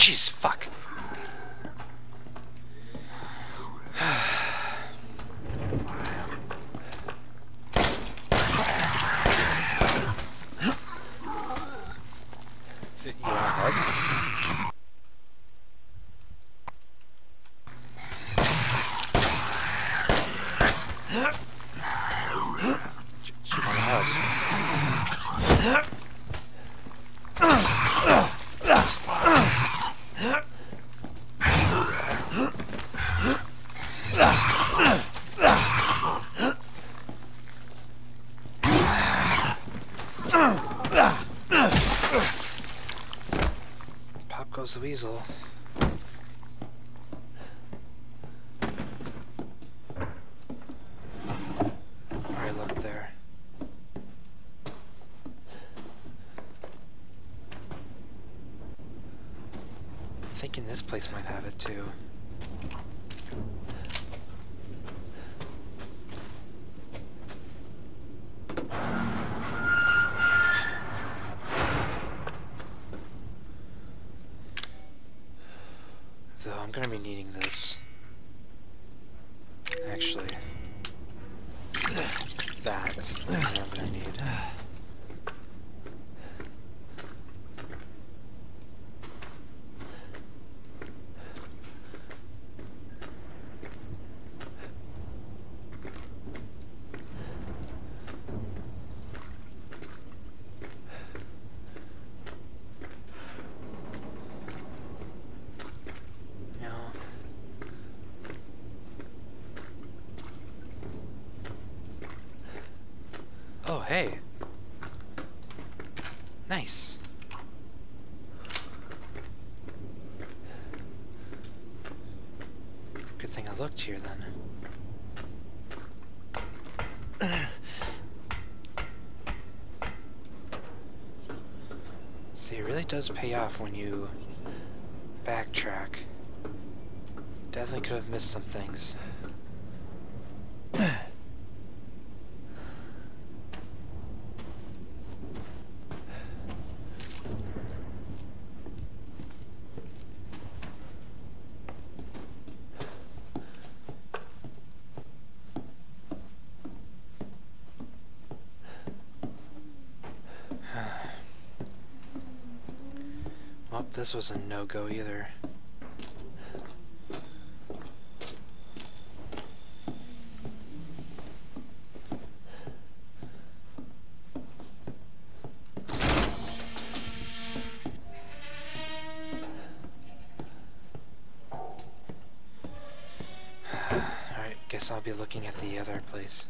Jeez, fuck. You want a hug? She want a hug. Pop goes the weasel. Right, look there. I'm thinking this place might have it too. So I'm gonna be needing this. Actually, that's what I'm gonna need. Oh, hey. Nice. Good thing I looked here then. See, it really does pay off when you backtrack. Definitely could have missed some things. Well, this was a no-go either. Alright, guess I'll be looking at the other place.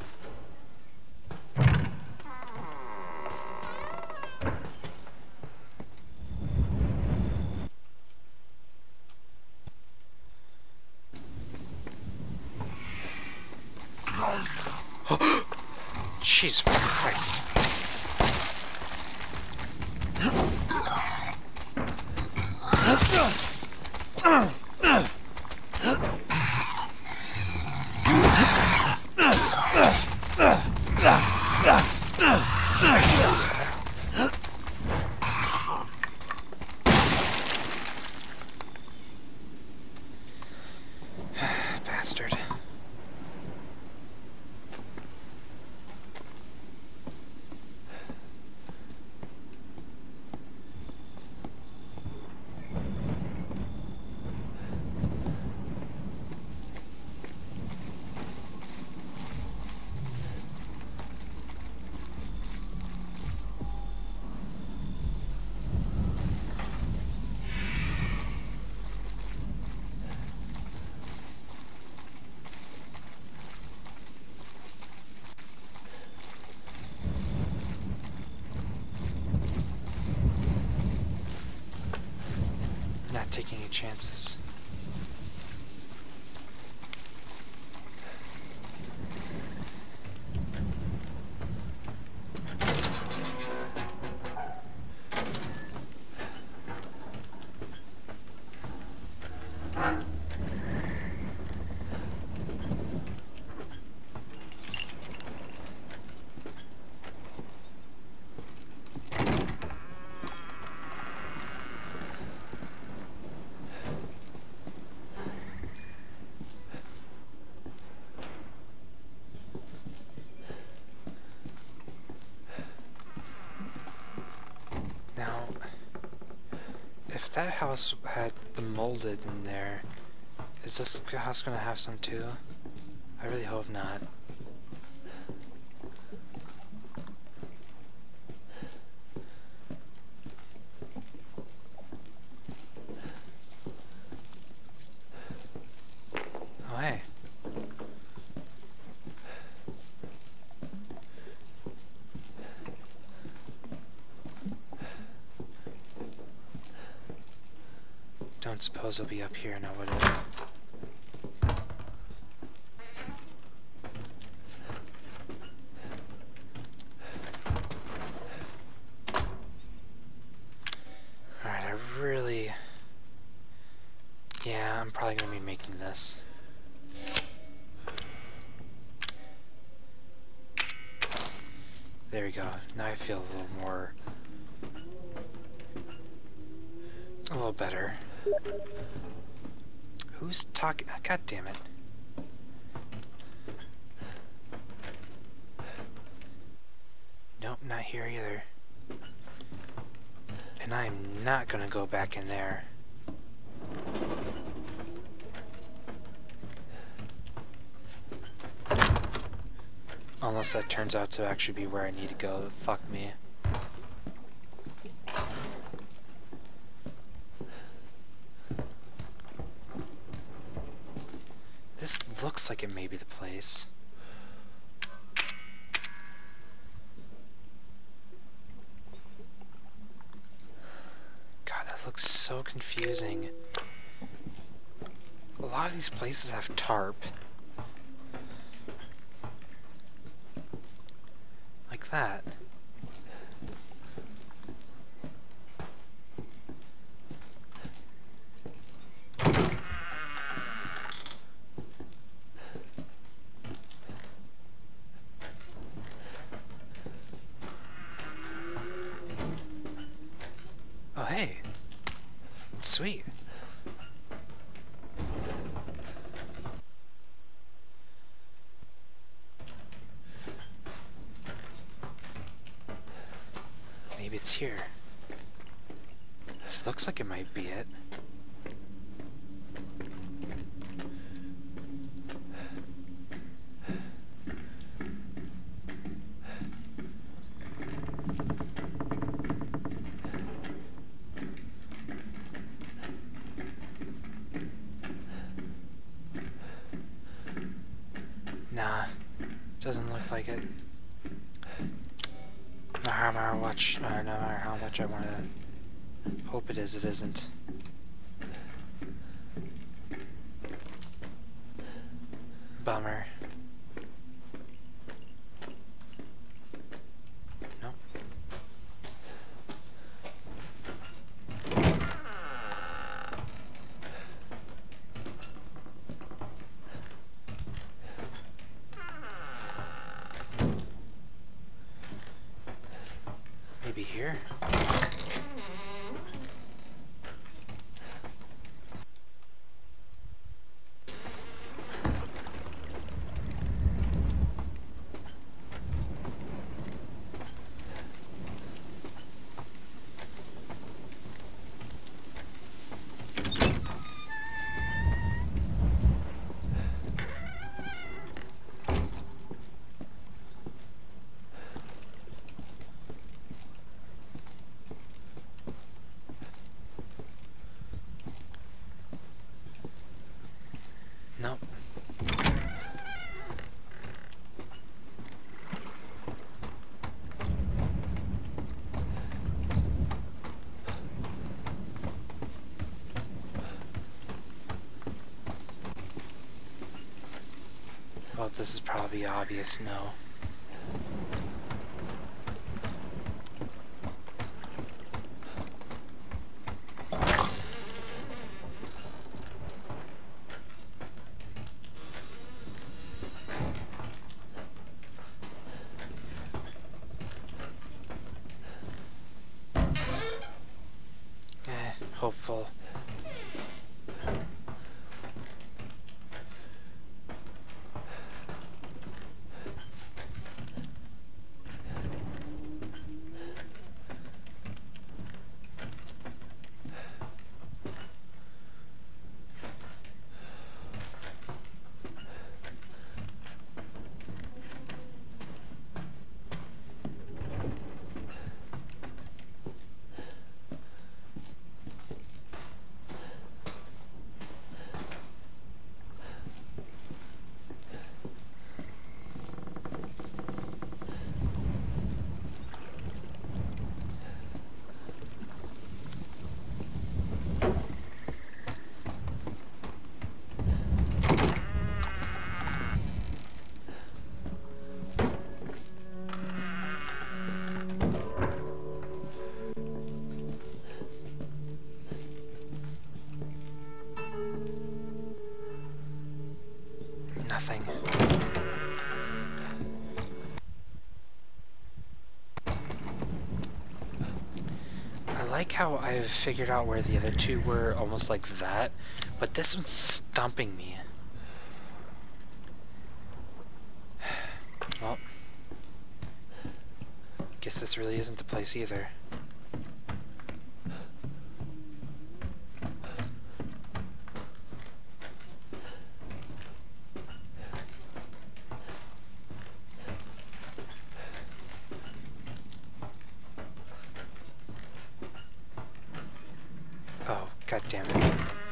Jeez, for Christ. Bastard. Not taking any chances. if that house had the molded in there, is this house gonna have some too? I really hope not. Oh hey. Don't suppose it'll be up here now, would it? Alright, yeah, I'm probably gonna be making this. There we go. Now I feel a little better. Who's talking? God damn it. Nope, not here either. And I'm not gonna go back in there. Unless that turns out to actually be where I need to go. Fuck me. This looks like it may be the place. God, that looks so confusing. A lot of these places have tarp. Like that. Oh, hey. Sweet. Maybe it's here. This looks like it might be it. Nah, doesn't look like it. No matter how much I want to hope it is, it isn't. Bummer. Nope. Maybe here? Nope. Well, this is probably obvious, no. Hopeful. how I've figured out where the other two were, almost like that, but this one's stumping me. Well, guess this really isn't the place either. Oh, god damn it.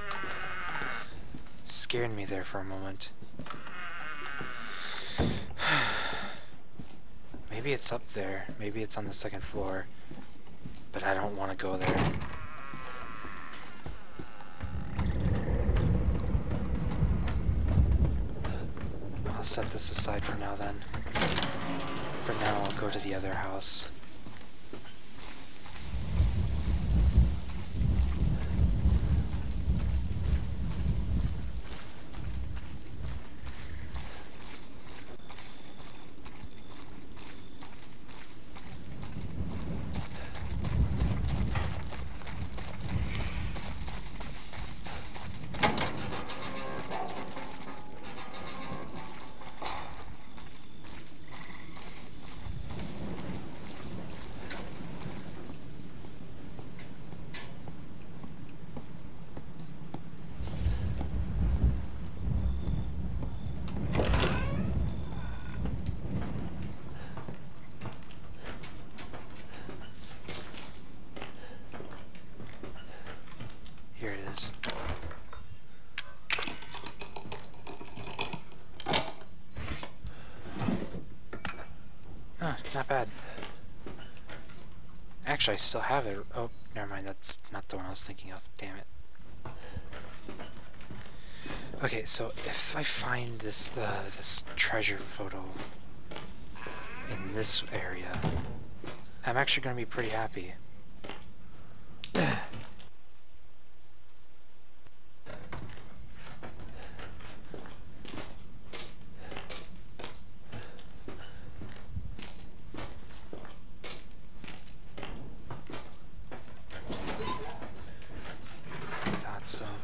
Scared me there for a moment. Maybe it's up there. Maybe it's on the second floor. But I don't want to go there. I'll set this aside for now then. For now, I'll go to the other house. Here it is. Ah, not bad. Actually, I still have it. Oh, never mind. That's not the one I was thinking of. Damn it. Okay, so if I find this this treasure photo in this area, I'm actually going to be pretty happy. Thought so.